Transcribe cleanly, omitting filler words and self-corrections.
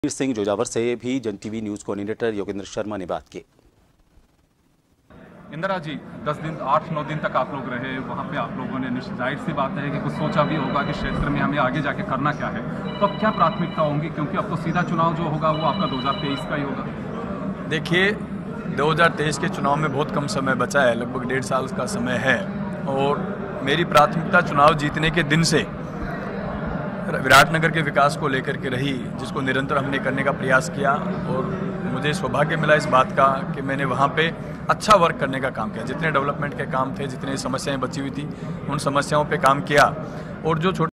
सिंह जोजावर से भी Jan TV news coordinator Yogendra Sharma ने बात की। इंदिरा जी 8-9 दिन तक आप लोग रहे वहाँ पे, आप लोगों ने जाहिर सी बात है कि कुछ सोचा भी होगा कि क्षेत्र में हमें आगे जाके करना क्या है, तो अब क्या प्राथमिकता होंगी, क्योंकि अब तो सीधा चुनाव जो होगा वो आपका 2023 का ही होगा। देखिए 2023 के चुनाव में बहुत कम समय बचा है, लगभग 1.5 साल का समय है और मेरी प्राथमिकता चुनाव जीतने के दिन से विराटनगर के विकास को लेकर के रही, जिसको निरंतर हमने करने का प्रयास किया और मुझे सौभाग्य मिला इस बात का कि मैंने वहाँ पे अच्छा वर्क करने का काम किया। जितने डेवलपमेंट के काम थे, जितनी समस्याएं बची हुई थी, उन समस्याओं पे काम किया और जो